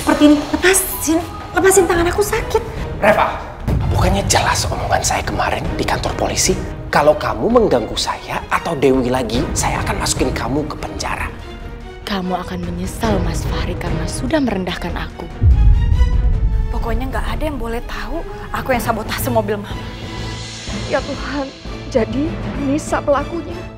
seperti ini. Lepasin tangan aku sakit. Reva, bukannya jelas omongan saya kemarin di kantor polisi? Kalau kamu mengganggu saya atau Dewi lagi, saya akan masukin kamu ke penjara. Kamu akan menyesal, Mas Fahri, karena sudah merendahkan aku. Pokoknya nggak ada yang boleh tahu aku yang sabotase mobil Mama. Ya Tuhan, jadi Nisa pelakunya.